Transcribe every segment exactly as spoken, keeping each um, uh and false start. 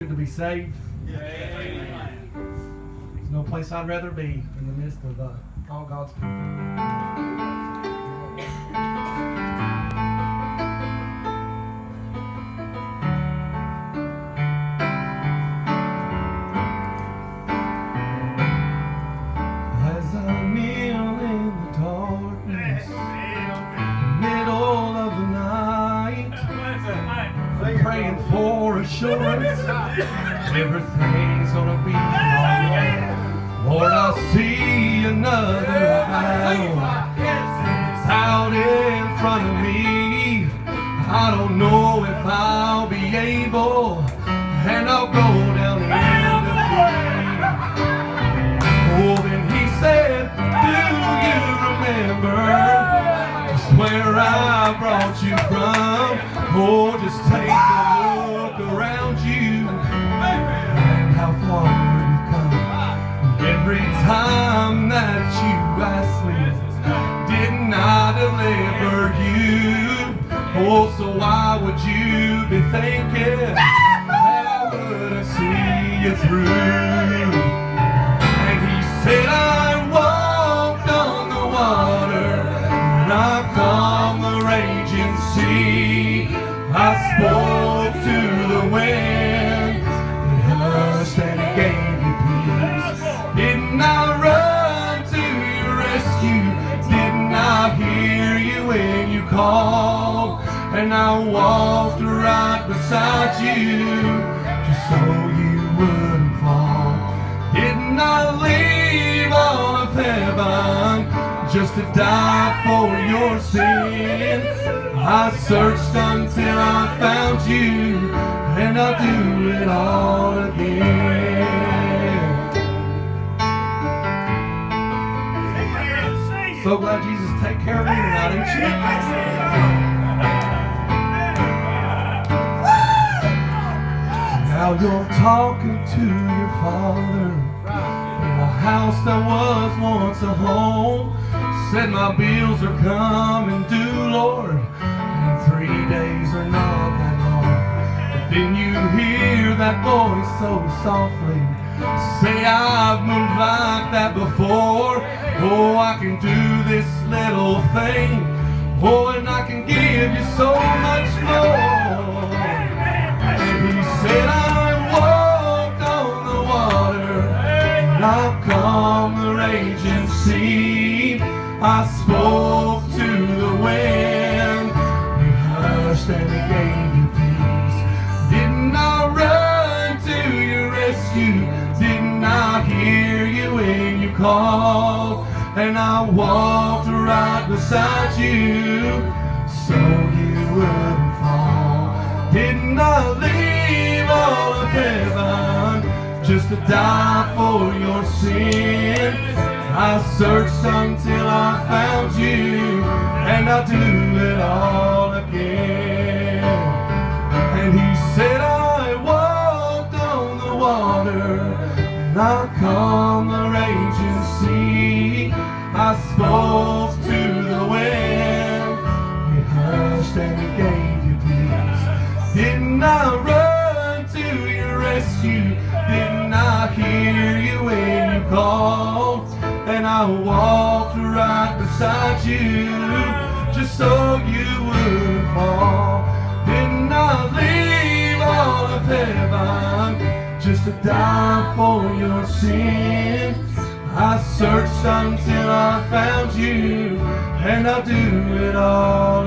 to be saved? Amen. There's no place I'd rather be in the midst of uh, all God's people. As I kneel in the darkness, middle of the night, praying for assurance, everything's gonna be alright. Lord, I see another battle, it's out in front of me. I don't know if I'll be able, and I'll go down in defeat. Oh, then he said, do you remember just where I brought you from? Oh, just take a look around you and how far you've come. Every time that you ask me, didn't I deliver you? Oh, so why would you be thinking that I wouldn't see you through? And he said, I walked on the water, and I've calmed the raging sea. I spoke to the wind, it hushed and it gave you peace. Didn't I run to your rescue? Didn't I hear you when you called? And I walked right beside you, just so you wouldn't fall. Didn't I leave all of heaven just to die for your sins? I searched until I found you, and I'll do it all again. So glad Jesus take care of me tonight, ain't you? Now you're talking to your Father in a house that was once a home. Said my bills are coming due, Lord, and three days are not that long. But then you hear that voice so softly say, I've moved like that before. Oh, I can do this little thing. Oh, and I can give you so much more. And he said, I walked on the water, and I've calmed the raging sea. I spoke to the wind, it hushed and it gave you peace. Didn't I run to your rescue? Didn't I hear you when you called? And I walked right beside you, so you wouldn't fall. Didn't I leave all of heaven just to die for your sins? I searched until I found you, and I'll do it all again. And he said, I walked on the water, and I calmed the raging sea. I spoke to the wind, it hushed and it gave you peace. Didn't I run to your rescue? Didn't I hear you when you called? And I walked right beside you, just so you would fall. Didn't I leave all of heaven just to die for your sins? I searched until I found you, and I'll do it all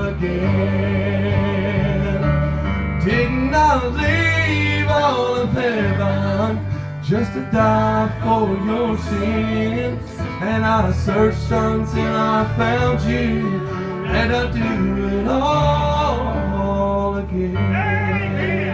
again. Didn't I leave all of heaven just to die for your sins? And I searched until I found you, and I'll do it all again.